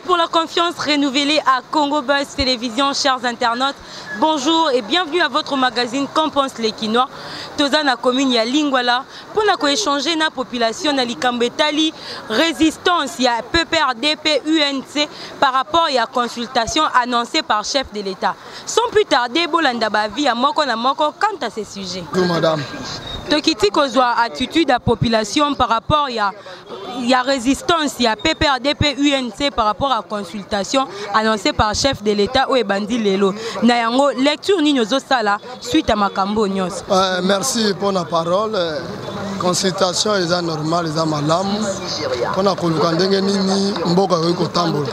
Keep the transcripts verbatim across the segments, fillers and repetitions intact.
pour la confiance renouvelée à Congo Buzz Télévision, chers internautes. Bonjour et bienvenue à votre magazine Qu'en pensent les Kinois. Toza na commune ya Lingwala pour na échanger na population na likambetali résistance ya P P R D P U N C par rapport à la consultation annoncée par chef de l'État. Sans plus tarder, bolanda bavi à moko na moko quant à ces sujets. Oui, madame. Tokiti kozwa attitude à population par rapport à ya ya résistance ya P P R D P U N C par rapport à la consultation annoncée par chef de l'État ou ebandi lelo. Na yango lecture ni nyozo sala suite à makambo nyos. Euh, merci pour la parole. Consultation est normale, est malamu. On a koluka ndenge nini mboka ko tambola.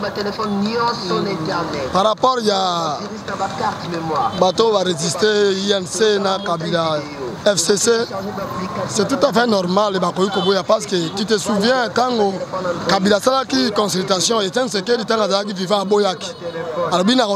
Par rapport ya bateau va résister U N C na Kabila F C C, c'est tout à fait normal parce que tu te souviens quand Kabila Salaki consultation était un secret du temps qui vivait à Boyaki. Alors bien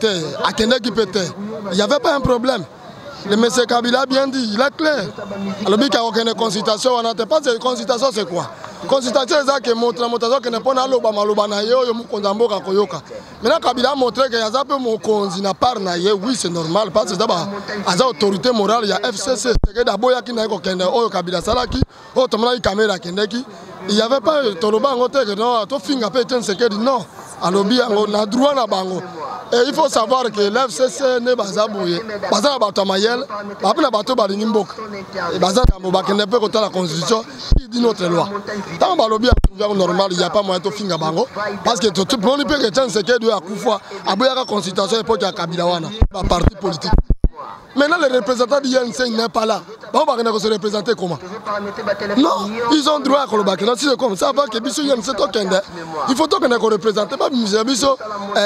il n'y avait pas un problème. Le monsieur Kabila a bien dit, il est clair. Alors bien qu'il n'y a aucune consultation, on n'a pas de consultation, c'est quoi? Consultation, c'est ça qui montre la montation qui n'est pas dans l'Obama, l'Obama, l'Obama, Koyoka. Maintenant, Kabila a montré qu'il y a un peu mon consi n'a pas naïe, oui, c'est normal, parce que d'abord, à la autorité morale, il y a F C C, c'est que d'abord, il y a un Kabila Salaki, autrement, il y a une caméra Kendeki. Il n'y avait pas de Toloba en hôtel, non, tout fin à péter un secret, non. Alors bien, on a droit à Bango. Et il faut savoir que l'F C C n'est pas abouillé. Parce que bateau Mayel, après le bateau Balinimbok. Et parce que ne peut que la constitution qui dit notre loi. Tant que lobby est normal, il n'y a pas moyen de finir Bango. Parce que tout le monde peut que un secret de Akoufa, après la constitution et pour qu'il y a Kabilawana, un parti politique. Maintenant, les représentants du I N C n'est pas là. On va se représenter comment? Non, ils ont droit à Kolobaki. Si c'est comme ça, avant que Bissou I N C tokende, il faut que nous représenter pas Bissou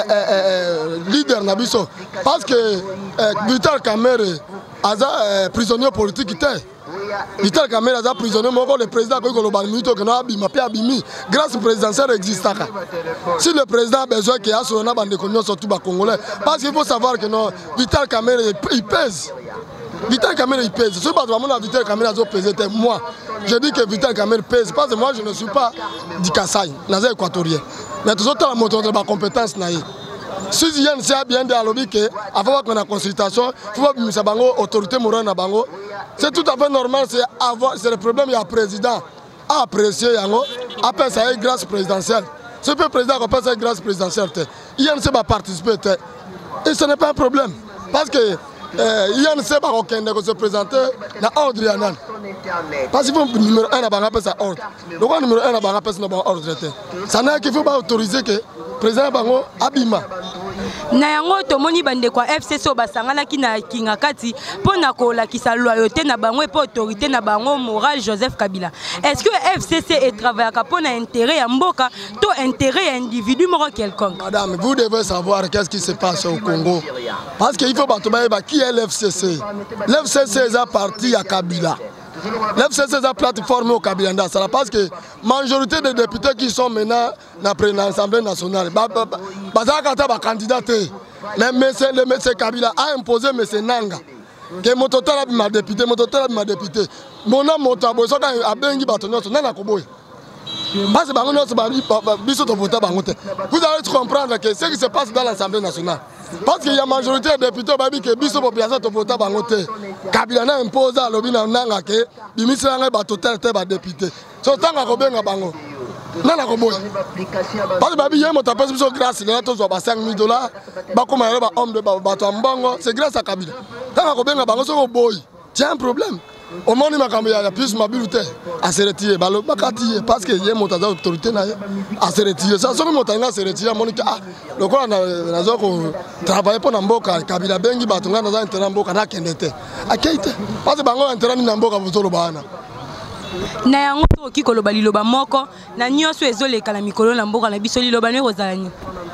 leader na Bissou. Parce que Vital Kamerhe est prisonnier politique. Vital Kamerhe est prisonnier, le président de grâce présidentielle existe. Si le président a besoin qu'il y ait un bande de communion sur tout le Congolais, parce qu'il faut savoir que non, Vital Kamerhe il pèse. Vital Kamerhe il pèse. Ce que Vital Kamerhe a pesé, moi, je dis que Vital Kamerhe pèse parce que moi je ne suis pas du Kassai, naza équatorien. Mais tout ça, la montée de ma compétence. Si il y a un bien de lobby que avant qu'on a consultation, il faut que bango autorité morale na bango. C'est tout à fait normal, c'est le problème, il y a un président à apprécier yango, après ça est grâce présidentielle. Ce que le président appelle ça grâce présidentielle, il y a un va participer et ce n'est pas un problème parce que il y a un C va se présenter dans l'ordre yanan. Parce qu'il faut numéro un à bango ça ordre. Donc le numéro un à bango ça ordre. Ça n'a qu'il faut pas autoriser que président bango abima. Na yango tomoni bande kwa F C C basangana ki na kingakati pona ko la ki sa loyauté na bango et autorité na bango morale Joseph Kabila. Est-ce que F C C est travaillé pour intérêt ya mboka to intérêt individu moro quelconque? Madame, vous devez savoir qu'est-ce qui se passe au Congo. Parce qu'il faut battre qui est l'F C C. L'F C C est parti à Kabila. L'F C C est une plateforme au Kabila. C'est parce que la majorité des députés qui sont maintenant dans l'Assemblée nationale, les candidats, le M. Kabila a imposé M. Nanga. Que mon total a député, mon total a député. Mon nom, mon tabou, ça a bien dit que Nana Koboy. Parce que vous allez comprendre que ce qui se passe dans l'Assemblée nationale. Parce qu'il y a une majorité de députés qui disent que population de voter bangote. Kabila a imposé à l'objet nanga que bimisira ngai batotel te ba député. So tanga ko benga bango. Nana ko boy. Parce que babi yemo tapesi biso grâce na to zo ba cinq mille dollars ba ko ma ba homme de ba bato mbongo, c'est grâce à Kabila. Tanga ko benga bango so ko boy. Tiens un problème. Au moment où il y a plus de mobilité, à se retirer, parce qu'il y a une autorité à se retirer. Ça, c'est une se retirer. Le coup, on a travaillé pour Namboka, Kabila Bengi, Batonga, dans un terrain Boka, n'a qu'un été. À qui était? Parce que Bango a un terrain Namboka, vous le bana. Na yango ki koloba liloba moko na nyonso ezoleka na mikolo na mboka na biso liloba ne kozalani.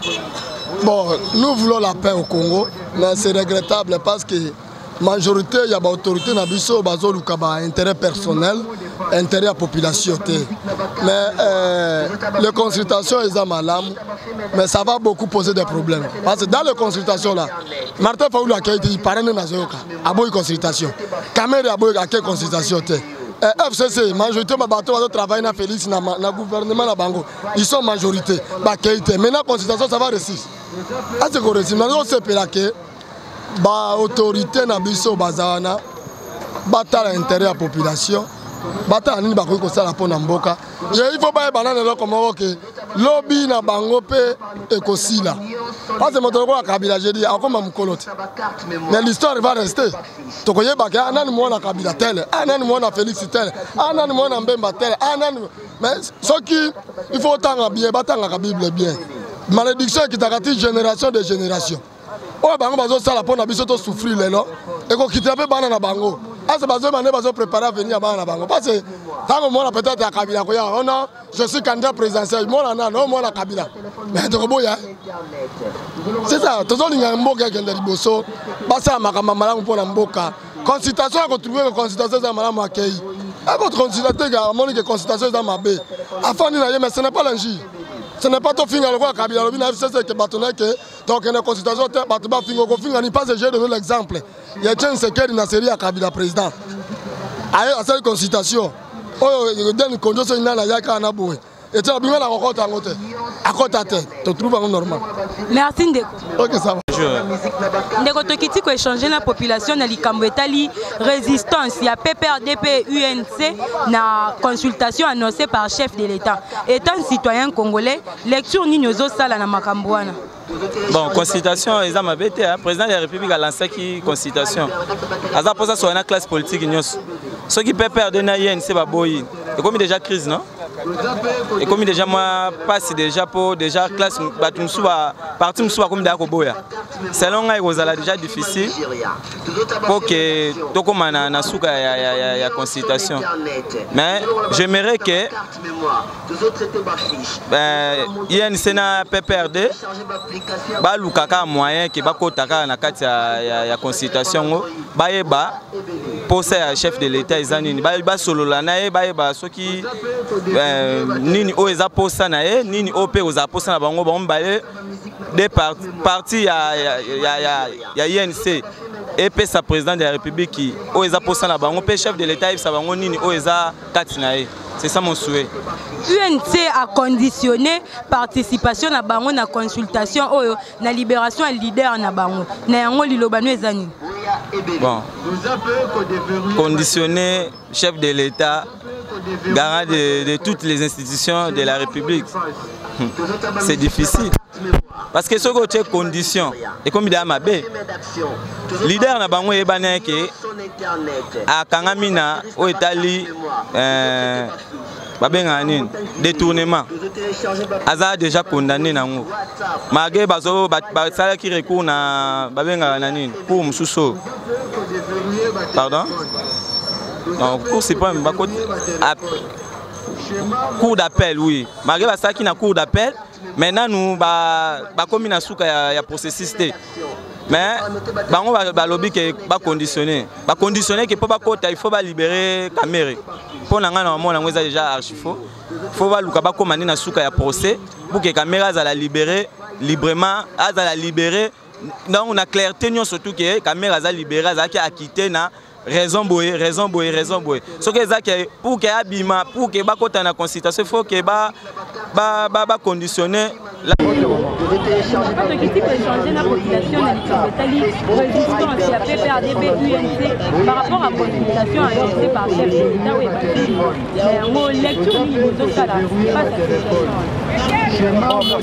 Bon, nous voulons la paix au Congo, mais c'est regrettable parce que la majorité, il y a des autorités qui ont un intérêt personnel, intérêt à la population. Mais euh, les consultations, ils ont mal, mais ça va beaucoup poser des problèmes. Parce que dans les consultations, là, Martin Faoulou a été parrainé dans une consultation. Kamerhe a été consultation. F C C, majorité de bateaux qui travaillent dans Félix, dans le gouvernement de Bango, ils sont majorité. Maintenant, la constitution, ça va réussir. Est-ce qu'on réussit? Maintenant, c'est que l'autorité n'a pas de bazana, battre l'intérêt de la population, battre l'intérêt de la population. Il faut pas que comment que lobby na bango pe ekosila. Parce que moto ko Kabila j'ai dit akoma mukolote. Mais l'histoire va rester. To koye ba ka nani mona Kabila tel, nani mona Félix tel, nani mona Mbemba tel, nani mais ce qui il faut tanga bien, batanga ka Bible bien. Malédiction qui t'arrête génération de génération. Oh bango bazo sala pona biso to souffrir lelo et ko quitter pe bana na bango. Ah c'est bazo mané bazo préparer à venir bana na bango parce que tant moi peut-être à Kabila ko ya oh non je suis candidat présidentiel moi na non moi na Kabila mais to boya c'est ça tozo linga mboka kende liboso basa makamba malamu pona mboka consultation a contribué que consultation za malamu akei à votre consultation ga moni que consultation za mabe afani na ye mais ce n'est pas l'enjeu. Ce n'est pas ton finger le roi Kabila, le F C C qui bâtonne que donc une consultation batba finger ko finger ni pas j'ai donné l'exemple. Il y a un secret dans série à Kabila président. À cette consultation, oh il donne condition na la yaka na boue. Et tu as bien la rencontre à côté. À côté à tête, tu trouves en normal. Merci Ndeko. OK ça va. Ndeko tokiti ko échanger la population na likambo etali résistance ya P P R D P U N C na consultation annoncée par chef de l'État. Étant citoyen congolais, lecture ni nyozo sala na makambo wana. Bon, consultation, ils ont le président de la République a lancé une consultation. Ils ont posé sur une classe politique. Ce qui peut perdre na I N C ba boyi. Et comme déjà crise non? Et comme déjà moi passe déjà pour déjà classe batumsuba parti msuba comme déjà koboya. Selon moi il déjà difficile pour que to comme na na suka ya ya ya consultation. Mais j'aimerais que ben I N C na P P R D ba lukaka moyen que ba kotaka na kati ya ya consultation ba yeba poser à chef de l'État izanini ba ba solo la na ba yeba soki nini o eza posa na ye nini o pe oza posa na bango ba mbaye des partis ya ya ya ya I N C et pe sa président de la République qui o eza posa na bango pe chef de l'État sa bango nini o eza kati na ye. C'est ça mon souhait. U N C a conditionné participation na bango na consultation oyo na libération ya leader na bango na yango lilobano ezani. Bon. Conditionné chef de l'État garant de, de toutes les institutions de la République. C'est difficile. Parce que ce que tu condition et comme il a ma bé leader na bango e baneke a kangamina au Italie euh babenga nini détournement aza déjà condamné nango malgré bazo ba sala ki recours na babenga na nini pour mususo pardon non cour suprême ba cour d'appel oui malgré ba sala ki na cour d'appel maintenant nous ba ba comme na suka ya, ya processus té mais bango ba, ba lobby que ba conditionné ba conditionné que pour ba kota il faut ba libérer caméra pour na ngana mona ngweza déjà archi faux faut ba luka ba komandi na suka ya procès pour que caméra za la libérer librement a za la libérer donc on a clarté non surtout que caméra za libérer za ki acquitté na raison boye raison boye raison boye ce que ça pour que abima pour que ba kota na consultation faut que ba ba ba, ba conditionner la Quand qui peut changer la population de l'Italie, résistance à P P R D P U N C par rapport à la consultation annoncée par le chef de l'État ou est mon lecture niveau de ça là, pas ça. Concernant la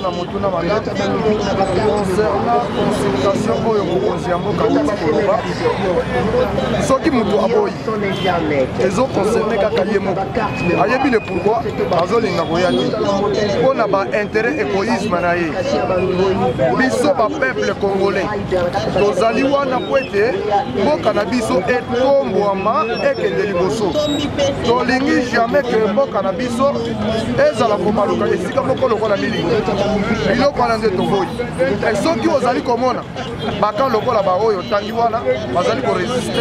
consultation oyo mokonzi ya mboka koloba soki moto aboyi ezoconcerne kaka ye moko ayebi le pourquoi azolinga koya te mpona baintérêt égoïsme na ye biso bapeuple congolais tozali wana po ete mboka na biso etombwama ekende liboso tolingi jamais ke mboka na biso ezala komaluka esika moko lokola milingo biloko wana nde toboyi e soki ozali komona bakan lokola baoyo tangi wana bazali koresiste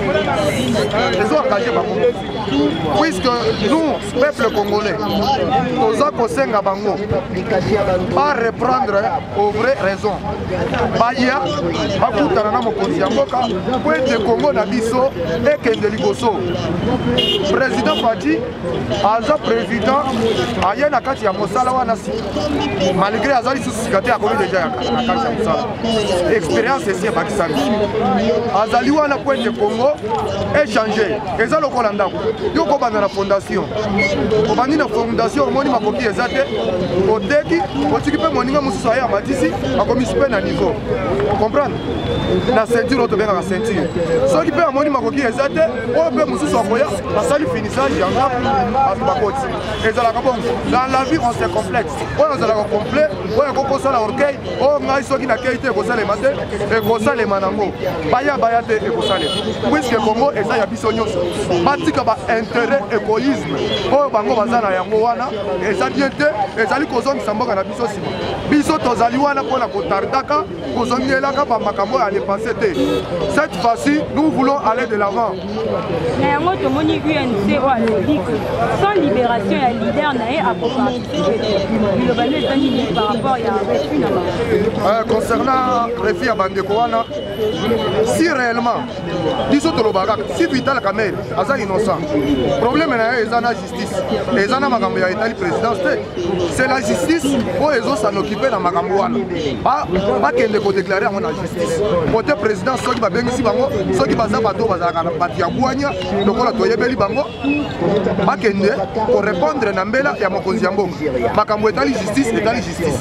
ezoengage bango puisque nous peuple congolais toza kosenga bango ba reprendre aux vraies raisons baya bakutana na mokonzi ya mboka po ete Congo na biso ekende liboso. Président Fadi aza président aye na kati ya mosala wana si malgré azali susika te akomi deja na kati ya mosala expérience esi ebakisami azali wana po ete Congo échanger eza lokola ndako yo kobanda na fondation obandi na fondation omoni makoki eza te oteki otiki mpe moninga mosusu aye amatisi akomisi mpe na niveau comprendre na ceinture oyo tobengaka ceinture soki mpe amoni makoki eza te oyo mpe mosusu akoya basali finissage ya ngapu bato bakoti ezalaka bongo dans la vie on se complexe oyo ezalaka complet oyo ekokosala orgueil oyo ngai soki nakei te ekosalema te ekosalema nango baya baya te ekosalema puisque Congo eza ya biso nyonso batika baintérêt égoïsme oyo bango baza na yango wana eza bien te ezali kozongisa mboka na biso nsima biso tozali wana mpona kotardaka kozongelaka bamakambo ya dépassé te cette fois-ci nous voulons aller de l'avant. Na yango tomoni U N C o alobi que sans libération ya leader na ye akoparticiper bilobani eza nini par rapport ya refus na bango concernant refus ya bandeko wana si réellement biso tolobaka si Vital Kamerhe aza innocent problème na ye eza na justice eza na makambo ya etali présidence te c'est la justice oyo ezosana occupe na makambo wana bakende kodéclare yango na justice côté président soki babengisi bango soki baza bato bazalaka na bato ya bwanya lokola toyebeli bango bakende korépondre na mbela ya mokonzi ya mboka makambo etali justice etali justice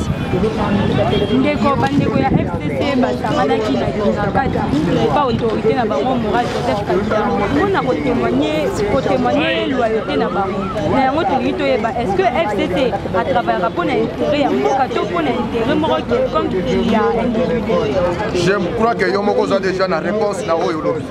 ndeko bandeko ya F C C basanganaki na kati pa autorité na bango moral Joseph Kabila mona kotémoigner kotémoigner loyauté na bango na yango tolingi toyeba est-ce que F C C atravaillera pour na intérêt ya mboka to pour na intérêt moko quelconque ya individu. Je crois que yo moko za déjà na réponse na oyo lobi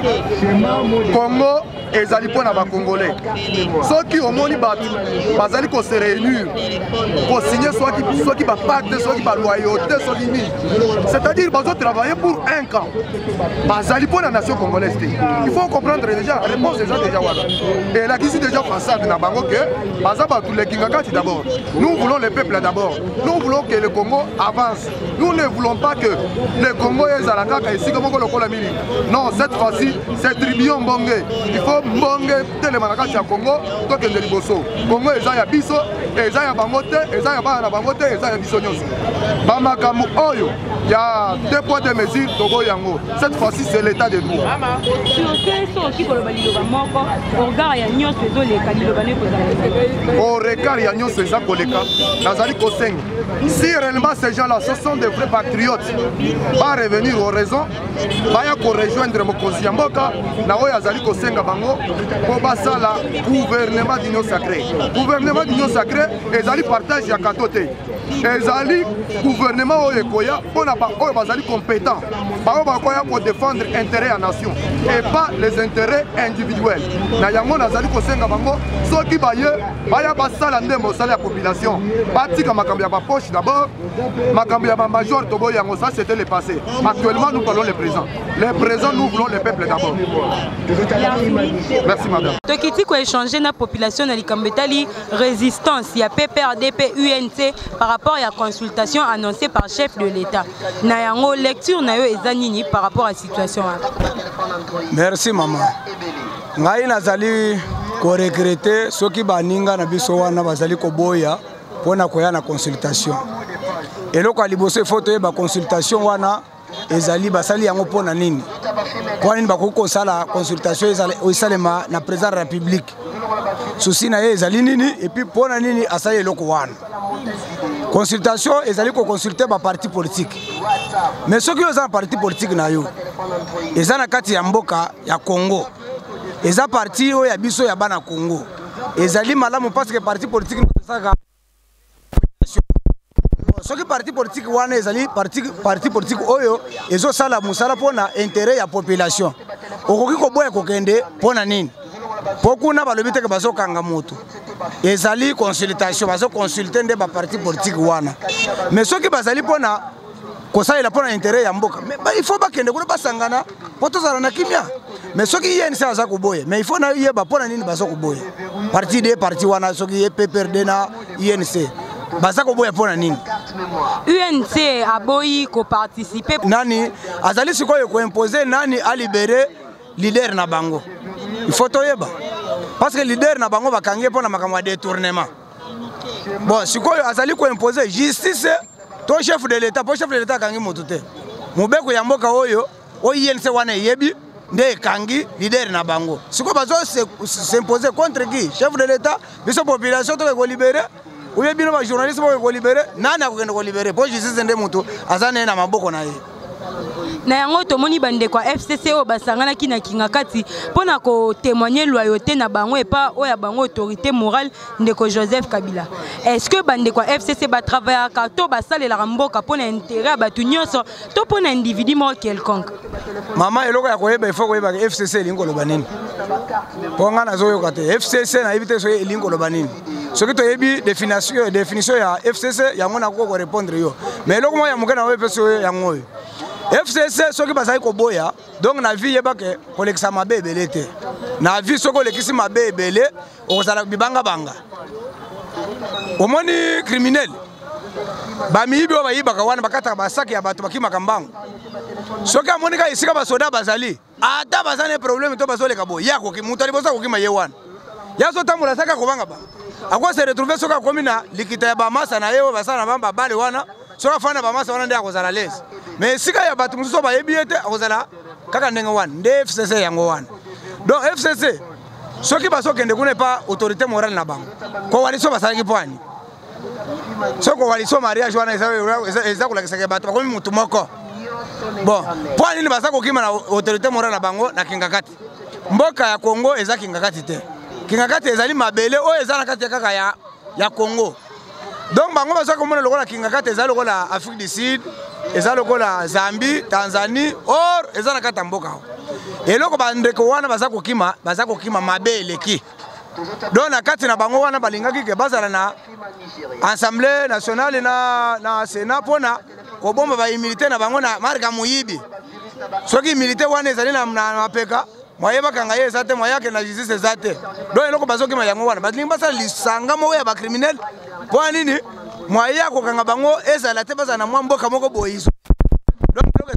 Congo ezali mpona bacongolais soki omoni bato bazali kose réunir kosigner soki bapacte soki baloyauté soki nini c'est-à-dire bazotravailler pour un camp bazali mpona nation congolaise te il faut comprendre déjà réponse eza déjà wana elakisi déjà façade na bango ke baza bato lekinga kati d'abord nous voulons le peuple d'abord nous voulons que le Congo avance nous ne voulons pas que le Congo ezala kaka esika moko lokola mili non cette fois-ci c'est tribunal mbonge il faut mbonge telema na kati ya Congo tokende liboso Congo eza ya biso eza ya bango te eza ya bana na bango te eza ya biso nyonso bamakambo oyo ya deux poids deux mesures togo yango cette fois-ci c'est l'état de droit au regard ya nyonso eza koleka nazali kosenga si réellement ces gens là ce sont des vrais patriotes va revenir aux raisons baya ko rejoindre mokonzi ya mboka na oyo azali kosenga bango po basala gouvernement d'union sacrée gouvernement d'union sacrée ezali partage ya kato te ezali gouvernement oyo ekoya mpona baoyo bazali compétent baoyo bakoya kodéfendre intérêt ya nation et pas les intérêts individuels na yango nazali kosenga bango soki baye baya basala nde mosala ya population batika makambo ya bapoche d'abord makambo ya bamajor tobo yango ça c'était le passé actuellement nous parlons le présent le présent nous voulons le peuple d'abord. Merci madame. Tokiti ko échanger na population na likambo etali résistance ya P P R D P U N C par rapport à la consultation annoncée par chef de l'État. Na yango lecture na yo eza nini par rapport à la situation. Merci maman. Ngai nazali ko regretter soki baninga na biso wana bazali ko boya pona koya na consultation. Eloko aliboso photo e ba consultation wana ezali basali yango pona nini? Kwa nini bakoko sala consultation ezali oisalema na président de la République? Souci na ye ezali nini et puis pona nini asali eloko wana? Consultation ezali ko consulter ba parti politique. Mais ceux qui ont parti politique na yo eza na kati ya mboka ya Congo. Eza parti o ya biso ya bana Congo. Ezali malamu parce que parti politique saka ceux qui parti politique wana ezali parti parti politique oyo ezo sala musala pona intérêt ya population. Okoki ko boya kokende pona nini? Pokuna balobi te ke bazokanga moto. ezali consultation bazo consulter nde ba parti politique wana mais soki bazali pona kosalela pona intérêt ya mboka mais il faut bakende kuna basangana poto zala na kimia mais soki yeni sa za kuboya mais il faut na yeba pona nini bazo kuboya parti de parti wana soki P P R D na I N C baza koboya pona nini U N C aboyi ko participer nani azali sikoyo ko imposer nani a libérer leader na bango il faut toyeba parce que leader na bango bakangie pona makamwa détournement bon sikoyo azali ko imposer justice to chef de l'état po chef de l'état kangi motute mubeko ya mboka oyo o I N C wana yebi nde kangi leader na bango sikoyo bazo s'imposer contre qui chef de l'état biso population to ko libérer ou bien ba journaliste ko libérer nani akokende ko libérer po justice nde mutu azana na maboko na ye na yango tomoni bande kwa F C C o basangana ki na kinga kati pona ko témoigner loyauté na bango et pas o ya bango autorité morale ndeko Joseph Kabila. Est-ce que bande kwa F C C ba travailler ka to basale la mboka pona intérêt ba tunyoso to pona individu mo quelconque. Mama eloko ya koyeba il faut koyeba F C C lingo lo banini. Ponga na zoyo kate F C C na éviter so lingo lo banini. Ce qui toyebi définition définition ya F C C yango na ko répondre yo. Mais eloko mo ya mukana we peso yango. F C C soki bazali ko boya donc na vie yeba ke kolekisa mabe ebele te na vie soko lekisi mabe ebele ozala bibanga banga omoni criminel bamiyibi oyo bayibaka wana bakataka basaki ya bato bakimaka mbango soki amonika esika basoda bazali ata bazali problème to bazoleka boye yako mutu alibosa kokima ye wana yazotambola saka kobanga ba akwa se retrouver soki akomi na likita ya bamasa na ye oyo basala na bamba bale wana soki afana bamasa wana nde akozala lese mais sika ya bato mususu bayebi ete akozala kaka ndenge wana nde F C C yango wana donc F C C soki bazokende kuna epa autorité morale na bango koalition basalaki pwani soki koalition mariage wana eza kolakisaka bato bakomi mutu moko bon pwani nini baza kokima na autorité morale na bango na kingakati mboka ya Congo eza kingakati te kingakati ezali mabele oyo eza na kati ya kaka ya, ya Congo donc bango baza komona lokola kingakati eza lokola Afrique du Sud eza lokola Zambie, Tanzanie, or eza na kata mboka. Eloko bandeko wana baza kokima, baza kokima mabele ki. Donc na kati na bango wana balingaki ke bazala na Assemblée nationale na na Sénat pona ko bomba ba militaire na bango na marka muyibi. Soki militaire wana ezali na mapeka, moyeba kanga ye zate moyake na justice zate. Donc eloko bazokima yango wana, balingi basala lisanga mo ya ba criminel. Kwa nini? Mwaya ko kanga bango ezala te bazana mwa mboka moko boyiso donc loke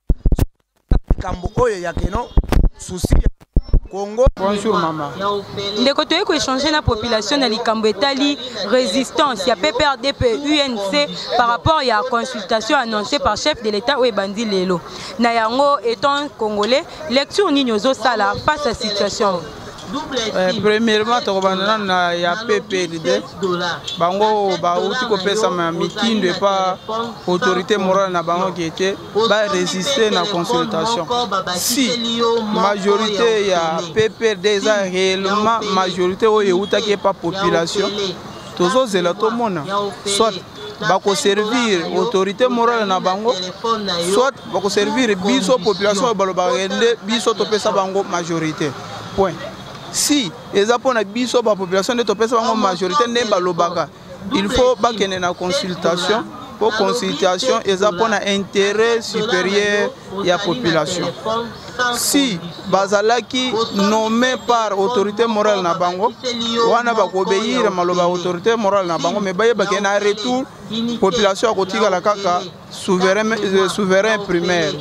kambo oyo ya keno souci Congo. Bonjour maman. Ndeko toye ko échanger na population na likambo etali résistance ya P P R D P U N C par rapport à la consultation annoncée par chef de l'État ou Bandi Lelo. Na yango étant congolais, lecture nini ozo sala face à situation. Eh, premièrement, il y a P P R D. Bango ba uti ko pesa ma mitindo et pas autorité morale na bango qui était ba résister na consultation. Si majorité ya P P R D za réellement majorité o yuta qui pas population. Tozo zela to mona. Soit bako servir autorité morale na bango, soit bako servir biso population baloba rende biso to pesa bango majorité. Point. Si les apôtres biso la population de topesa bango majorité ne balobaka il faut bakene na consultation pour consultation les apôtres intérêt supérieur ya population si bazalaki nommé par autorité morale na bango wana bakobéir maloba autorité morale na bango mais baye bakena retour population akotika la kaka souverain souverain primaire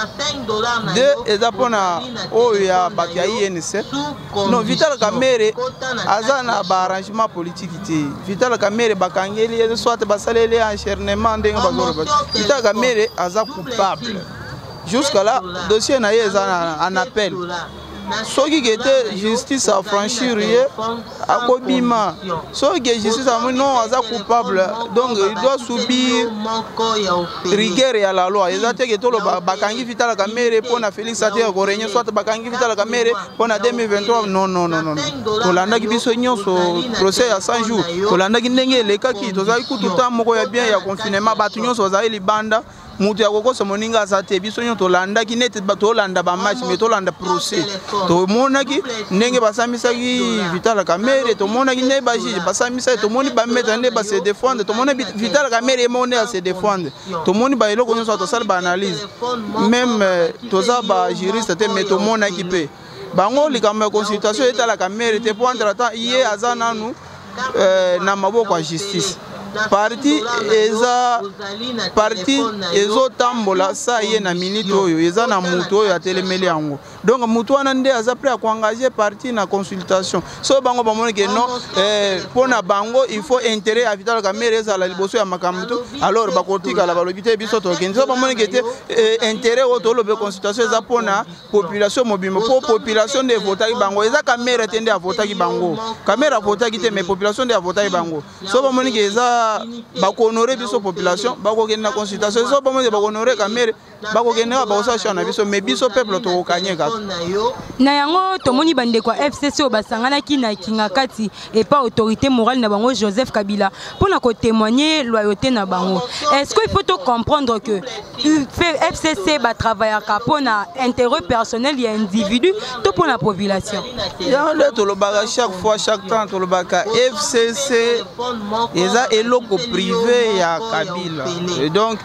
de ezapona oya batia I N C non Vital Kamerhe azana ba arrangement politique te Vital Kamerhe bakangeli soit basalele acharnement ndenge bazolo Vital Kamerhe aza coupable jusqu'à là dossier na yeza en appel soki gete justice a franchir ye akobima soki justice a non aza coupable donc il doit subir rigueur ya la loi ezate ke tolo bakangi Vital Kamerhe pona Félix Sater ko renye soit bakangi Vital Kamerhe pona deux mille vingt-trois non non non non tolanda ki biso nyonso procès ya cent jours tolanda ki ndenge lekaki tozali kututa moko ya bien ya confinement batu nyonso bazali libanda mutu ya kokosa moninga azate biso nyo tolanda ki net tolanda ba match mais tolanda procès to monaki ndenge basamisaki Vital Kamerhe to monaki ne ba juge basamisa to moni ba mettre ne ba se défendre to moni Vital Kamerhe e moni à se défendre to moni ba eloko nyo to sala ba analyse même toza ba juriste te mais to monaki pe bango likamba consultation Vital Kamerhe te pour entre temps iye azana nu na maboko ya justice parti eza parti ezo tambola sa ye na minute oyo eza na mutu oyo atelemeli yango donc mutu wana nde aza prêt à engager parti na consultation so bango bamoni ke non eh pona bango il faut intérêt à Vital Kamerhe eza la liboso ya makamto alors bakotika la balobite biso to kenzo bamoni ke te intérêt o to lobe consultation eza pona population mobimo po population de votaki bango eza Kamerhe tende a votaki bango Kamerhe a votaki te mais population de a votaki bango so bamoni ke eza bako honorer biso population bako kena consultation so bamoni bako honorer Kamerhe bako kena ba osasha na biso mais biso peuple to kokanyeka na yango tomoni bande kwa F C C o basangana ki na kinga kati et pas autorité morale na bango Joseph Kabila pour na ko témoigner loyauté na bango. Est-ce qu'il faut to comprendre que F C C ba travailler ka pona intérêt personnel et individu to pour la population ya le to lo baga chaque fois chaque temps to lo baga F C C eza eloko privé ya Kabila et donc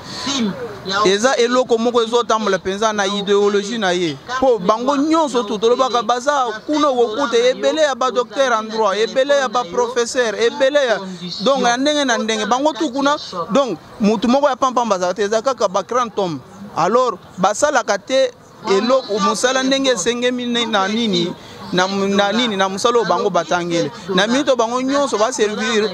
eza eloko moko ezotambola penza na idéologie na ye po bango nyonso tout tolobaka baza kuno kokuta ebele ya ba docteur en droit ebele ya ba professeur ebele ya donc ndenge na ndenge bango tout kuna donc mutu moko ya pampa baza te eza kaka ba grand homme alors basala kate eloko musala ndenge sengemi na nini na na nini na musalo bango batangele na minito bango nyonso ba servir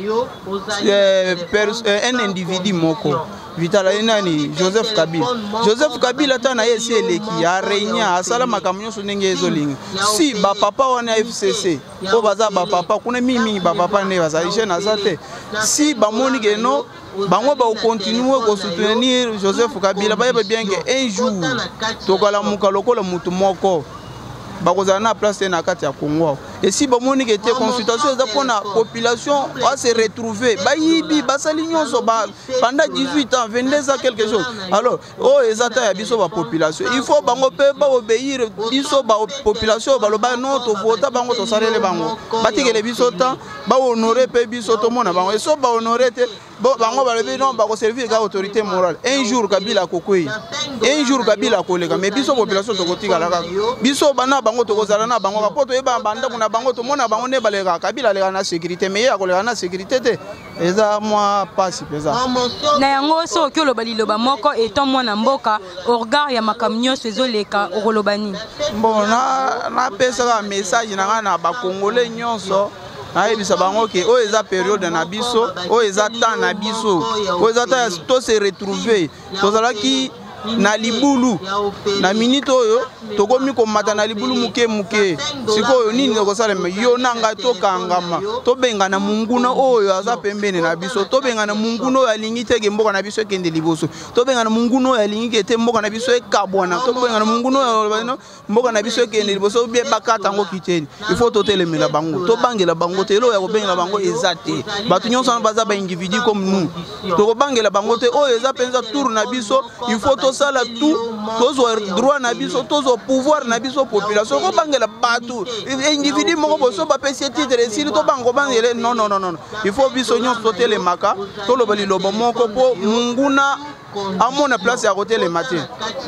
euh, un individu moko Vital nani Joseph Kabila Joseph Kabila tana yesi eleki ya renya asala makamnyo sunenge ezolinga si ba papa wana F C C o baza ba papa kuna mimi ba papa ne baza na sate si ba moni ke no bango ba continuer ko soutenir Joseph Kabila ba yeba bien que un jour tokala muka lokola mutu moko bakozana na place na kati ya Congo et si bamoni que te consultation za pona population va se retrouver ba yibi basali nyonso ba pendant dix-huit ans vingt-deux ans quelque chose alors oh ezata ya biso ba population il faut bango pe ba obéir biso ba population ba loba non to vota bango to salele bango batikele biso temps ba honorer pe biso to mona bango et so ba honorer te bon bango ba lebi non ba ko servir ka autorité morale un jour Kabila kokoi un jour Kabila koleka mais biso population to kotika la biso bana bango to kozala na bango ka poto e ba banda kuna bango to mona bango ne balega Kabila lega na sécurité mais ya kolega na sécurité te eza moi passe pesa na yango so ki loba liloba moko etant mwana mboka au regard ya makamnyo sezoleka okolobani bon na na pesa message na na ba congolais nyonso ayebisa bango ke o eza période na biso o eza temps na biso o eza temps to se retrouver tozalaki na libulu na minute oyo tokomi komata na libulu muke muke sikoyo nini kosalema yo nanga tokangama tobenga na munguna oyo aza pembeni na biso tobenga na munguna oyo alingi teke mboka na biso ekende liboso tobenga na munguna oyo alingi kete mboka na biso ekabwana tobenga na munguna oyo mboka na biso ekende liboso bie bakata ngo kiteni il faut totelemela bango tobangela bango te elo ya kobengela bango ezate batu nyonso baza ba individu comme nous tokobangela bango te oyo eza penza tour na biso il faut sala tout tozo droit na biso tozo pouvoir na biso population ko bangela batu individu moko boso ba pesi titre sili to bango bangele non non non non il faut biso nyonso totele maka to lobali lobo moko po munguna amona place à côté le matin.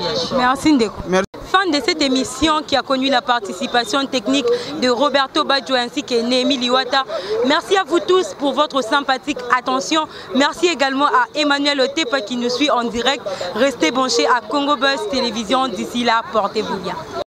Merci Ndeko. Merci. Fin de cette émission qui a connu la participation technique de Roberto Badjo ainsi que Némi Liwata. Merci à vous tous pour votre sympathique attention. Merci également à Emmanuel Otepa qui nous suit en direct. Restez branchés à Congo Buzz Télévision. D'ici là, portez-vous bien.